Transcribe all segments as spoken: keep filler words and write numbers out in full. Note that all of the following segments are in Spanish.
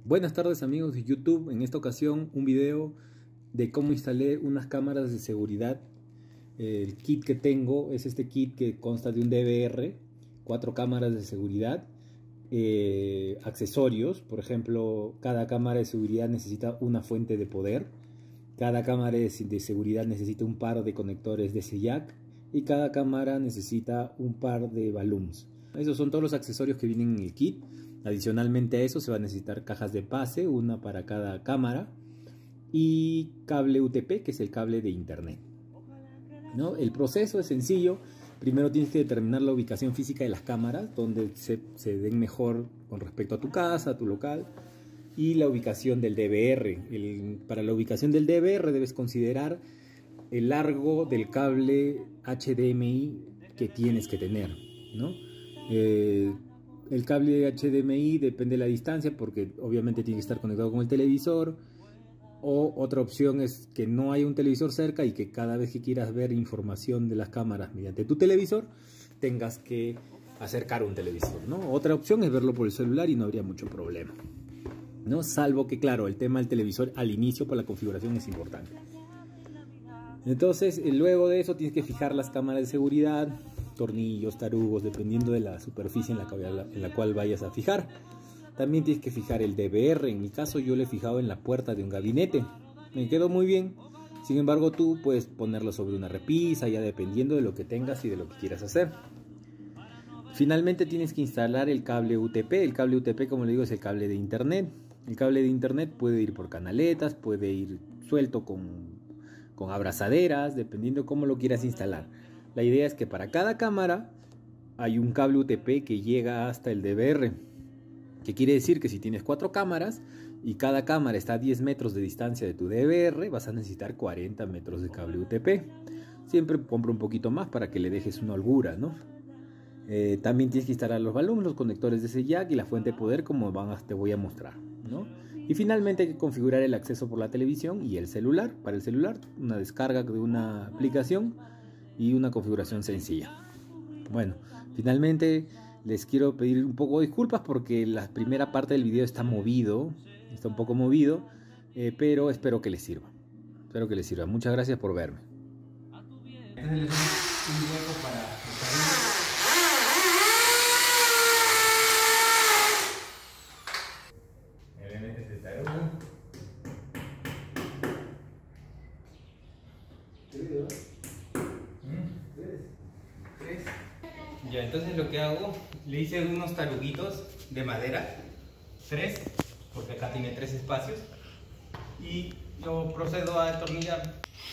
Buenas tardes amigos de YouTube, en esta ocasión un video de cómo instalé unas cámaras de seguridad. El kit que tengo es este kit que consta de un D V R, cuatro cámaras de seguridad, eh, accesorios, por ejemplo, cada cámara de seguridad necesita una fuente de poder, cada cámara de seguridad necesita un par de conectores de ese jack y cada cámara necesita un par de balloons. Esos son todos los accesorios que vienen en el kit. Adicionalmente a eso se va a necesitar cajas de pase, una para cada cámara, y cable U T P, que es el cable de internet, ¿no? El proceso es sencillo. Primero tienes que determinar la ubicación física de las cámaras, donde se, se den mejor con respecto a tu casa, a tu local, y la ubicación del D V R. El, para la ubicación del D V R debes considerar el largo del cable H D M I que tienes que tener, ¿no? Eh, El cable H D M I depende de la distancia, porque obviamente tiene que estar conectado con el televisor. O otra opción es que no haya un televisor cerca y que cada vez que quieras ver información de las cámaras mediante tu televisor tengas que acercar un televisor, ¿no? Otra opción es verlo por el celular y no habría mucho problema, ¿no? Salvo que, claro, el tema del televisor al inicio por la configuración es importante. Entonces, luego de eso tienes que fijar las cámaras de seguridad, tornillos, tarugos, dependiendo de la superficie en la, en la cual vayas a fijar. También tienes que fijar el D V R. En mi caso yo lo he fijado en la puerta de un gabinete. Me quedó muy bien. Sin embargo, tú puedes ponerlo sobre una repisa, ya dependiendo de lo que tengas y de lo que quieras hacer. Finalmente tienes que instalar el cable U T P. El cable U T P, como le digo, es el cable de internet. El cable de internet puede ir por canaletas, puede ir suelto con, con abrazaderas, dependiendo cómo lo quieras instalar. La idea es que para cada cámara hay un cable U T P que llega hasta el D V R, que quiere decir que si tienes cuatro cámaras y cada cámara está a diez metros de distancia de tu D V R, vas a necesitar cuarenta metros de cable U T P. Siempre compra un poquito más para que le dejes una holgura, ¿no? Eh, también tienes que instalar los balloons, los conectores de ese jack y la fuente de poder, como van a, te voy a mostrar, ¿no? Y finalmente hay que configurar el acceso por la televisión y el celular. Para el celular, una descarga de una aplicación y una configuración sencilla. Bueno, finalmente les quiero pedir un poco de disculpas porque la primera parte del video está movido, está un poco movido, eh, pero espero que les sirva. Espero que les sirva. Muchas gracias por verme. Entonces les doy un hueco para Ya, entonces lo que hago, le hice unos taruguitos de madera, tres, porque acá tiene tres espacios, y yo procedo a atornillar.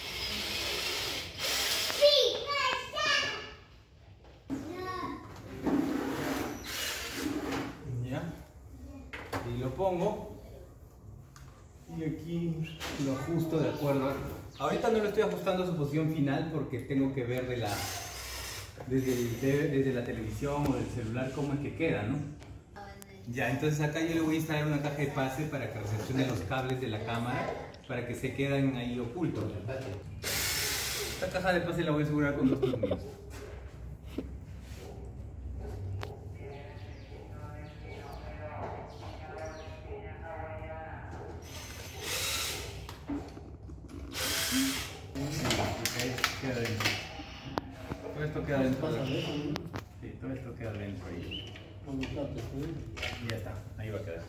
Ya, y lo pongo, y aquí lo ajusto de acuerdo. Ahorita no lo estoy ajustando a su posición final porque tengo que ver de la... Desde, el, desde la televisión o del celular cómo es que queda, ¿no? Ya, entonces acá yo le voy a instalar una caja de pase para que recepcione los cables de la cámara para que se queden ahí ocultos. Esta caja de pase la voy a asegurar con dos tornillos. Queda dentro. Todo esto queda dentro. Sí, todo esto queda dentro ahí. Y ya está, ahí va a quedar.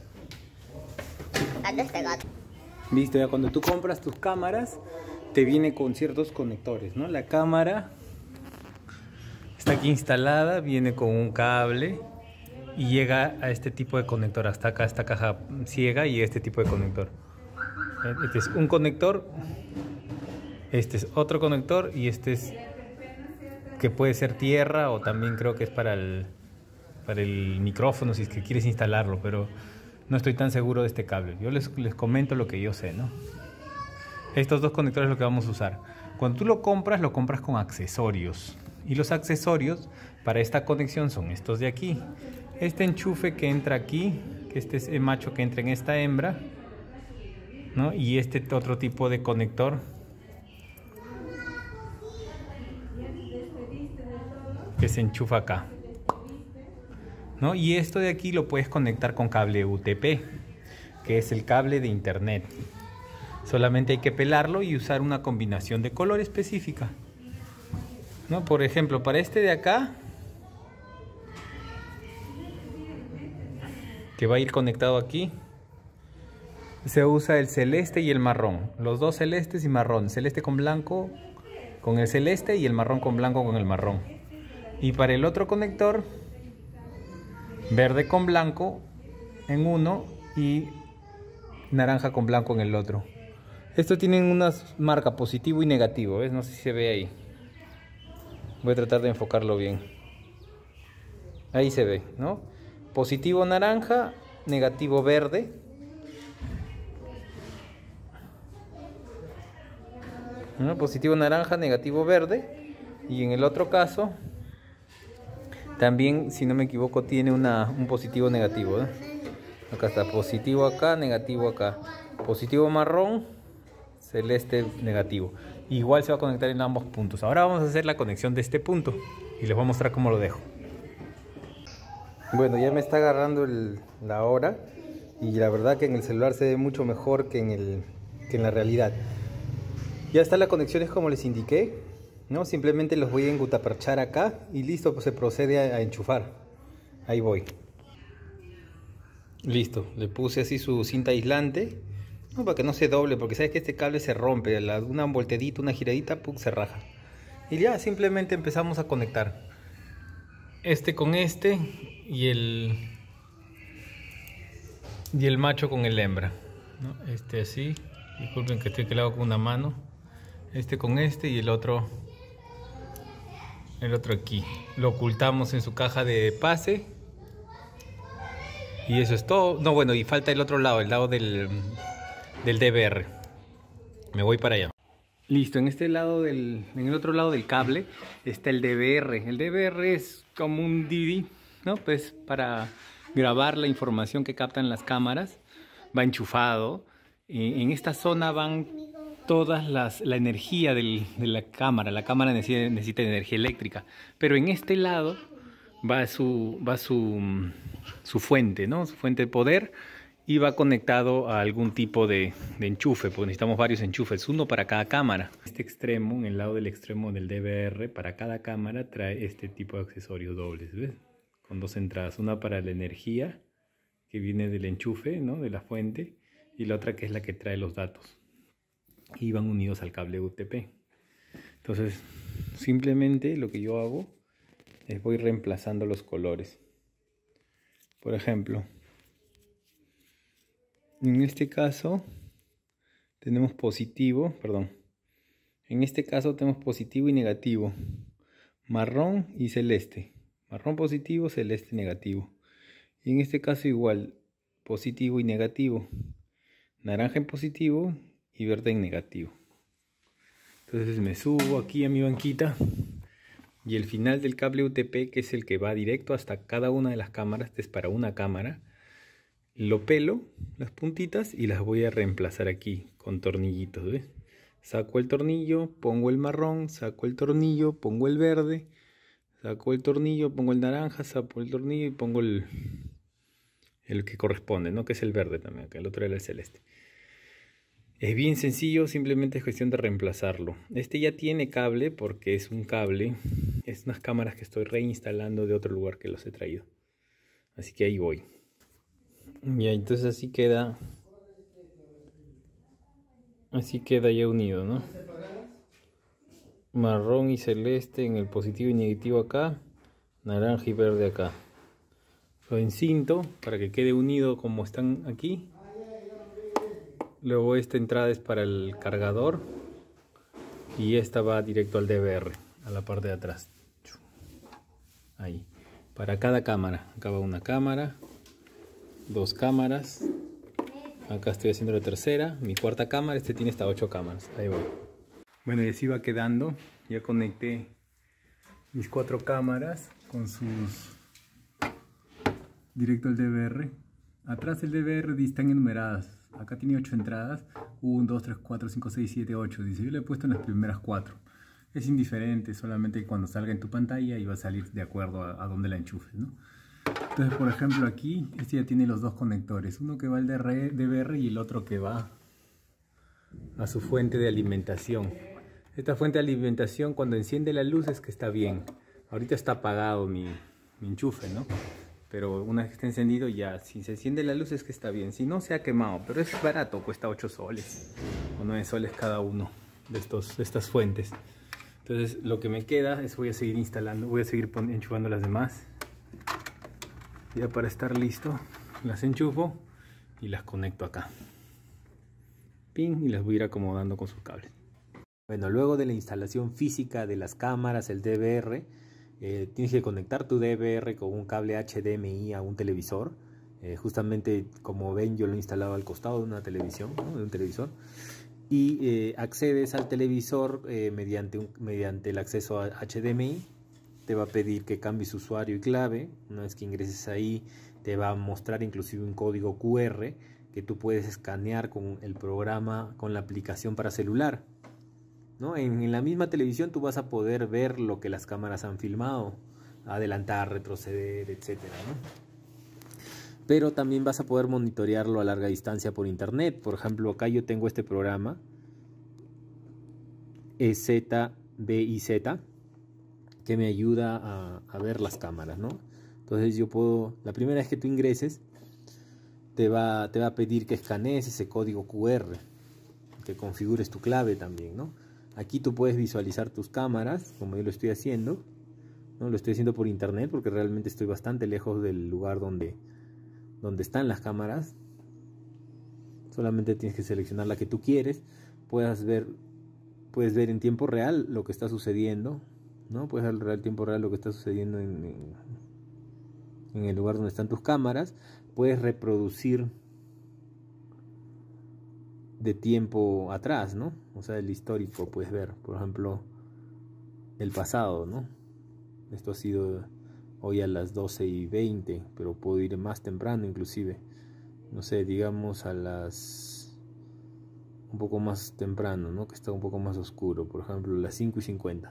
Listo, ya cuando tú compras tus cámaras, te viene con ciertos conectores, ¿no? La cámara está aquí instalada, viene con un cable y llega a este tipo de conector. Hasta acá, esta caja ciega y este tipo de conector. Este es un conector, este es otro conector y este es que puede ser tierra o también creo que es para el, para el micrófono si es que quieres instalarlo, pero no estoy tan seguro de este cable. Yo les, les comento lo que yo sé, ¿no? Estos dos conectores es lo que vamos a usar. Cuando tú lo compras, lo compras con accesorios. Y los accesorios para esta conexión son estos de aquí. Este enchufe que entra aquí, que este es el macho que entra en esta hembra, ¿no? Y este otro tipo de conector que se enchufa acá, ¿no? Y esto de aquí lo puedes conectar con cable U T P. que es el cable de internet. Solamente hay que pelarlo y usar una combinación de color específica, ¿no? Por ejemplo, para este de acá, que va a ir conectado aquí, se usa el celeste y el marrón. Los dos celestes y marrón. Celeste con blanco con el celeste y el marrón con blanco con el marrón. Y para el otro conector, verde con blanco en uno y naranja con blanco en el otro. Estos tienen una marca positivo y negativo, ¿ves? No sé si se ve ahí. Voy a tratar de enfocarlo bien. Ahí se ve, ¿no? Positivo naranja, negativo verde. ¿No? Positivo naranja, negativo verde. Y en el otro caso, también, si no me equivoco, tiene una, un positivo negativo, ¿eh? Acá está, positivo acá, negativo acá. Positivo marrón, celeste negativo. Igual se va a conectar en ambos puntos. Ahora vamos a hacer la conexión de este punto y les voy a mostrar cómo lo dejo. Bueno, ya me está agarrando el, la hora, y la verdad que en el celular se ve mucho mejor que en, el, que en la realidad. Ya está la conexión, es como les indiqué, ¿no? Simplemente los voy a engutaperchar acá y listo, pues se procede a, a enchufar. Ahí voy. Listo, le puse así su cinta aislante, no, para que no se doble, porque sabes que este cable se rompe, la, una volteadita, una giradita, ¡pum!, se raja. Y ya simplemente empezamos a conectar este con este y el y el macho con el hembra, ¿no? Este así, disculpen que estoy que lo hago con una mano, este con este y el otro el otro aquí. Lo ocultamos en su caja de pase. Y eso es todo. No, bueno, y falta el otro lado, el lado del, del D V R. Me voy para allá. Listo, en este lado del, en el otro lado del cable está el D V R. El D V R es como un D V D, ¿no? Pues para grabar la información que captan las cámaras. Va enchufado. En esta zona van todas las, la energía del, de la cámara. La cámara necesita, necesita energía eléctrica. Pero en este lado va su, va su, su fuente, ¿no? Su fuente de poder, y va conectado a algún tipo de, de enchufe, porque necesitamos varios enchufes, uno para cada cámara. Este extremo, en el lado del extremo del D V R, para cada cámara trae este tipo de accesorios dobles, ¿ves? Con dos entradas, una para la energía que viene del enchufe, ¿no? De la fuente, y la otra que es la que trae los datos, y van unidos al cable U T P. Entonces, simplemente lo que yo hago es voy reemplazando los colores. Por ejemplo, en este caso tenemos positivo, perdón, en este caso tenemos positivo y negativo, marrón y celeste, marrón positivo, celeste negativo. Y en este caso igual, positivo y negativo, naranja en positivo y verde en negativo. Entonces me subo aquí a mi banquita, y el final del cable U T P, que es el que va directo hasta cada una de las cámaras, este es para una cámara, lo pelo, las puntitas, y las voy a reemplazar aquí con tornillitos, ¿ves? Saco el tornillo, pongo el marrón, saco el tornillo, pongo el verde, saco el tornillo, pongo el naranja, saco el tornillo y pongo el, el que corresponde, ¿no? Que es el verde también, que el otro era el celeste. Es bien sencillo, simplemente es cuestión de reemplazarlo. Este ya tiene cable porque es un cable, es unas cámaras que estoy reinstalando de otro lugar que los he traído. Así que ahí voy. Ya, entonces así queda, así queda ya unido, ¿no? Marrón y celeste en el positivo y negativo acá, naranja y verde acá. Lo encinto para que quede unido como están aquí. Luego esta entrada es para el cargador y esta va directo al D V R, a la parte de atrás. Ahí. Para cada cámara. Acá va una cámara, dos cámaras. Acá estoy haciendo la tercera, mi cuarta cámara. Este tiene hasta ocho cámaras. Ahí voy. Bueno, y así va quedando. Ya conecté mis cuatro cámaras con sus directo al D V R. Atrás del D V R están enumeradas. Acá tiene ocho entradas, uno, dos, tres, cuatro, cinco, seis, siete, ocho. Dice, yo le he puesto en las primeras cuatro. Es indiferente, solamente cuando salga en tu pantalla y va a salir de acuerdo a, a dónde la enchufes, ¿no? Entonces, por ejemplo, aquí este ya tiene los dos conectores, uno que va al D V R y el otro que va a su fuente de alimentación. Esta fuente de alimentación, cuando enciende la luz, es que está bien. Ahorita está apagado mi, mi enchufe, ¿no? Pero una vez que está encendido, ya, si se enciende la luz es que está bien. Si no, se ha quemado, pero es barato, cuesta ocho soles o nueve soles cada uno de, estos, de estas fuentes. Entonces, lo que me queda es voy a seguir instalando, voy a seguir enchufando las demás. Ya para estar listo, las enchufo y las conecto acá. Pin, y las voy a ir acomodando con sus cables. Bueno, luego de la instalación física de las cámaras, el D V R, eh, tienes que conectar tu D V R con un cable H D M I a un televisor. Eh, justamente como ven, yo lo he instalado al costado de una televisión, ¿no? De un televisor. Y eh, accedes al televisor eh, mediante, un, mediante el acceso a H D M I. Te va a pedir que cambies usuario y clave. Una vez que ingreses ahí, te va a mostrar inclusive un código Q R que tú puedes escanear con el programa, con la aplicación para celular, ¿no? En, en la misma televisión tú vas a poder ver lo que las cámaras han filmado, adelantar, retroceder, etcétera, ¿no? Pero también vas a poder monitorearlo a larga distancia por internet. Por ejemplo, acá yo tengo este programa E Z B I Z que me ayuda a, a ver las cámaras, ¿no? Entonces yo puedo, la primera vez que tú ingreses, te va, te va a pedir que escanees ese código Q R, que configures tu clave también, ¿no? Aquí tú puedes visualizar tus cámaras, como yo lo estoy haciendo, ¿no? Lo estoy haciendo por internet porque realmente estoy bastante lejos del lugar donde, donde están las cámaras. Solamente tienes que seleccionar la que tú quieres. Puedes ver, puedes ver en tiempo real lo que está sucediendo, ¿no? Puedes ver en tiempo real lo que está sucediendo en, en, en el lugar donde están tus cámaras. Puedes reproducir de tiempo atrás, ¿no? O sea, el histórico puedes ver, por ejemplo, el pasado, ¿no? Esto ha sido hoy a las doce y veinte, pero puedo ir más temprano inclusive. No sé, digamos a las... un poco más temprano, ¿no? Que está un poco más oscuro, por ejemplo, las cinco y cincuenta.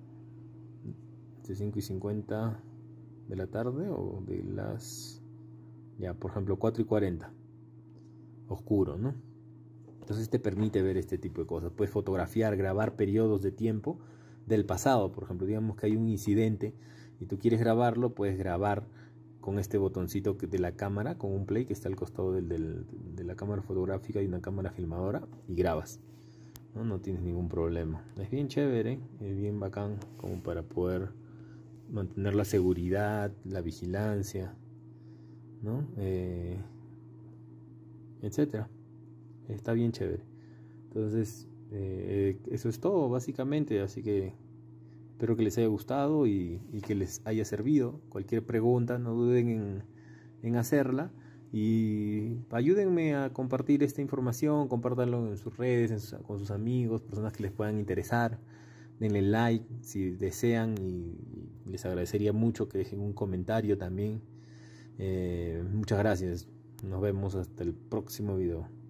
De cinco y cincuenta de la tarde o de las... ya, por ejemplo, cuatro y cuarenta. Oscuro, ¿no? Entonces te permite ver este tipo de cosas. Puedes fotografiar, grabar periodos de tiempo del pasado. Por ejemplo, digamos que hay un incidente y tú quieres grabarlo, puedes grabar con este botoncito de la cámara, con un play que está al costado del, del, de la cámara fotográfica y una cámara filmadora, y grabas, ¿no? No tienes ningún problema. Es bien chévere, es bien bacán como para poder mantener la seguridad, la vigilancia, ¿no? Eh, etcétera. Está bien chévere. Entonces, eh, eso es todo básicamente. Así que espero que les haya gustado y, y que les haya servido. Cualquier pregunta, no duden en, en hacerla. Y ayúdenme a compartir esta información. Compártanlo en sus redes, en sus, con sus amigos, personas que les puedan interesar. Denle like si desean y, y les agradecería mucho que dejen un comentario también. Eh, muchas gracias. Nos vemos hasta el próximo video.